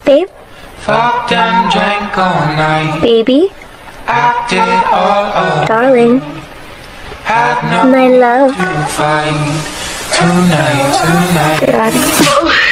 Babe? Fucked and drank all night. Baby? Acted all over. Darling? Had no My love? to fight. Tonight. God.